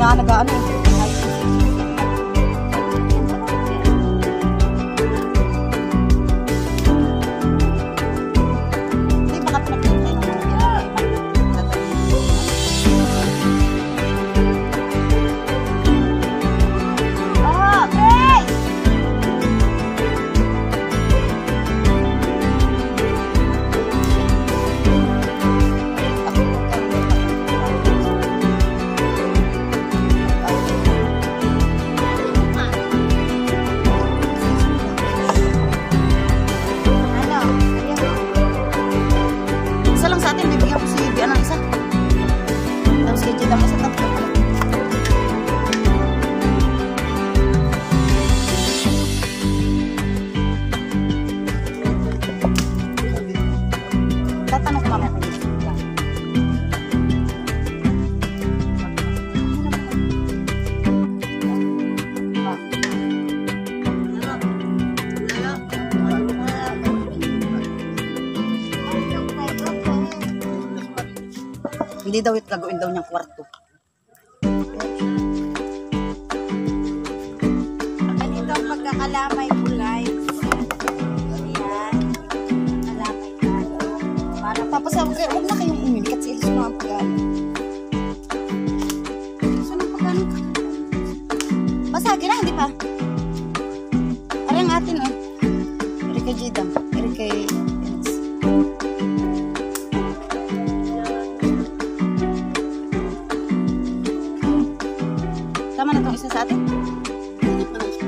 nga nag-ano eh. Hindi daw ito gagawin daw niyang kwarto. Ganito ang pagkakalamay po guys. Ayan. Kalamay tayo. Para papasabi kayo, huwag na kayong umili kasi ilis mga pagano. Saan ang pagano? Basagin na, hindi pa. Ano yung atin eh? Eri kay Jidam. Eri kay Enes. Tama na itong isa sa atin? Hindi pa na siya.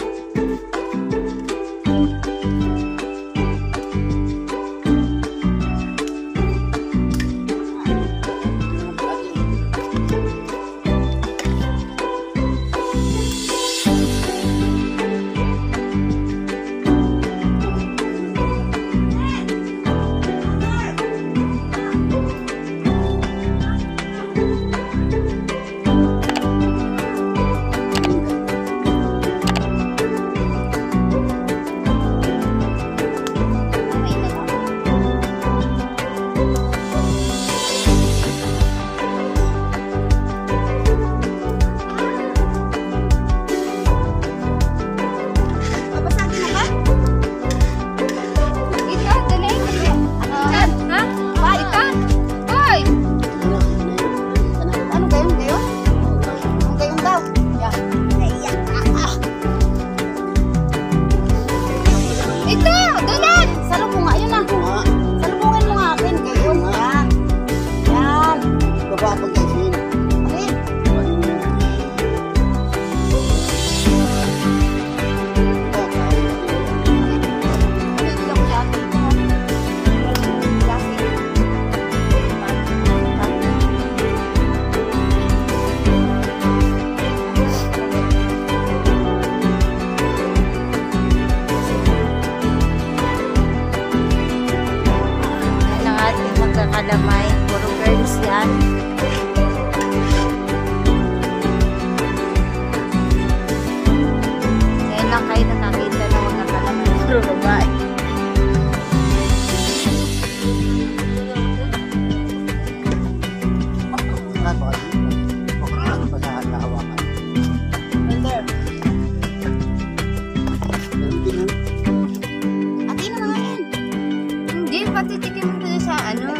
Kalamay, puro girls yan. Ngayon lang kayo nakakita ng mga kalamay, puro babae. Atin na nga yan. Hindi, patitikin mo doon sa ano.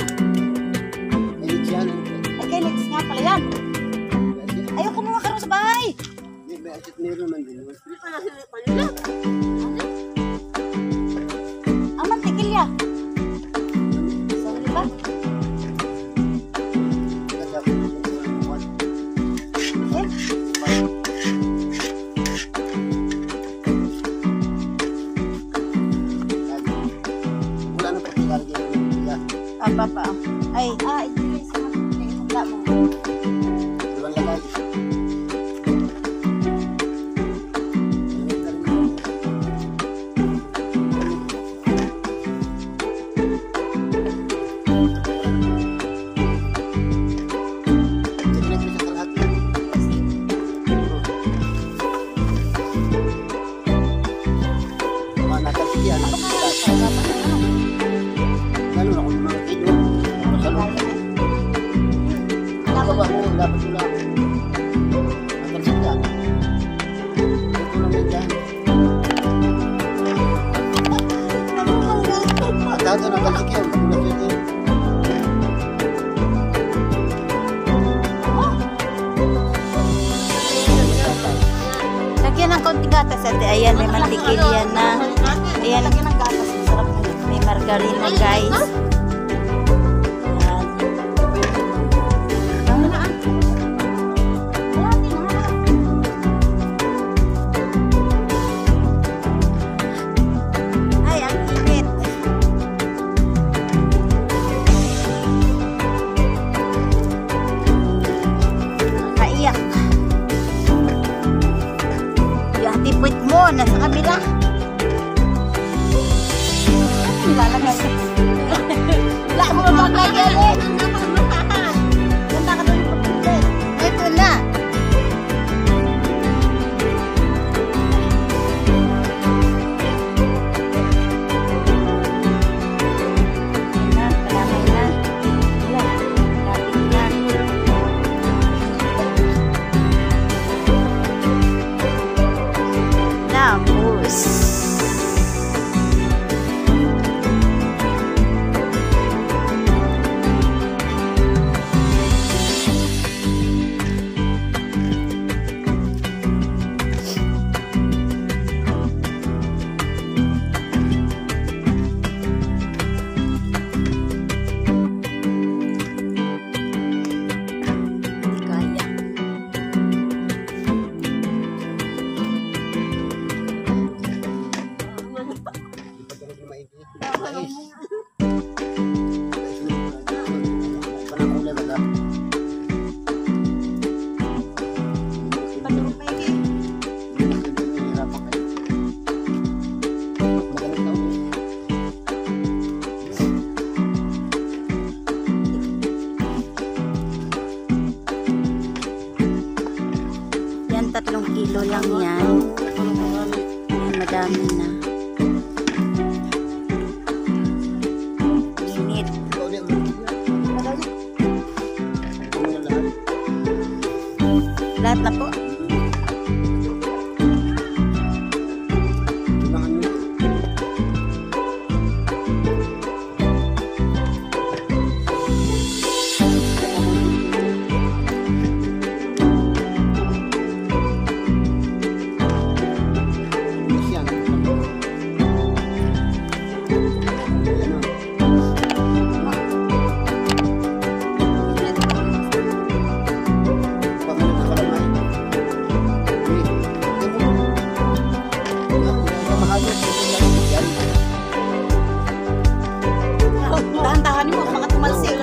Ay, kay Lex nga pala yan. Ayaw kumuha ka rin sa bahay. Meron man din. Ang mantikil ya. Sorry ba? Wala na pagkakalagay. Apa pa? Ay, ito sa mga mo. Walang lagay. Dapat wala. yan dyan. At dito na balik yan. Magulat yun. Lagyan ng konting gatas ate. Ayan, may mantikil yan na. Ayan, Lagyan ng gatas. Masarap na yun. may margarina guys. Ayan. Tama na ah. Ay, ang init. Kaiyak. Yung tipit mo, nasa kabila. Nilalagay. Wala mo maglagyan eh. Punta ka doon yung pagpunta. Ito na. Ayan na, kalamay na. Wala, kapit na. Tapos. Hindi kaya. Pagkakas na mainit. Mais. Panang ulam ba? Pagpunta pa yun. Hirapan kayo. Magaling tao eh. Yan, 3 kilo lang yan. Ayan, madami na. Init. Ikaw ulit, mag-iwan. Ano na lahat? Lahat na po. Kailangan nyo. Yes, yan. Ayan o. Pagkakas na kalamay. Dahan-dahan mo, mga tumalsik.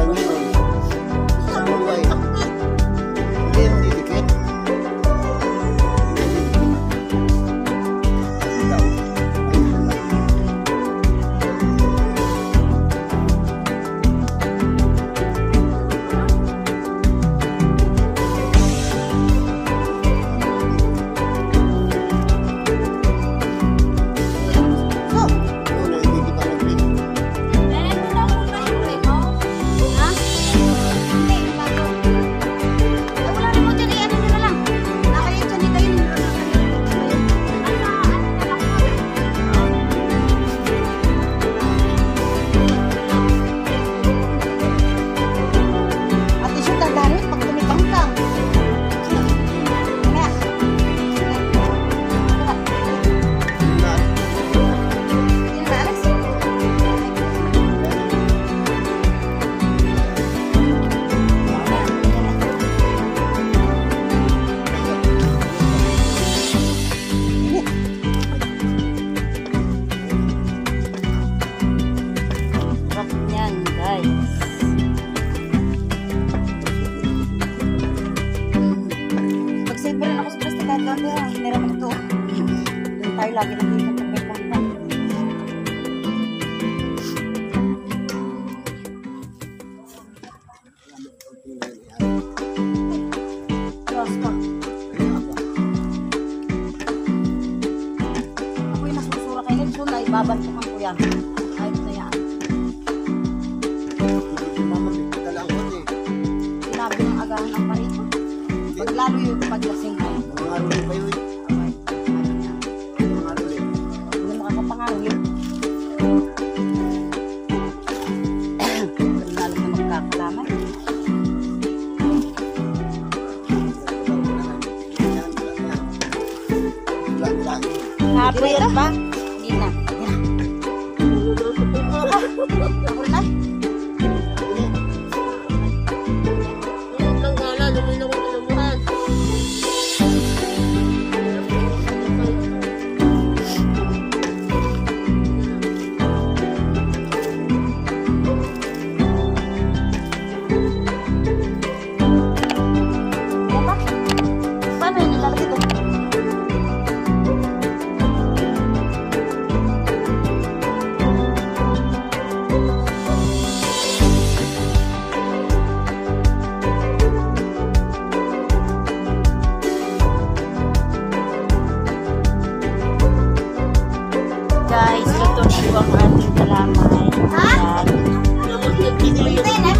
Ate siya, tandaan pag tumikang ka. Sarap niyan, guys. Pag-save rin ako sa plastic kahit dati ha. Hiniram ko ito. Doon tayo lagi nakikita pag may pangka. Diyos ko. Ako yung nasusura kay Nelson na ibabantukan ko yan. Ayos na yan. Sinabi ng agahan ang parito. Pag lalo yung paglasing na yun. Mga araw pa yun. Okay. Hapon Hindi na. pa? Hindi na. Yan. Ako na. Ang gala, luminaw ang alamuhan. Yan pa? Paano yun ilalagay ito? Guys, luto na po ang ating kalamay. Ayan. Hintayin na.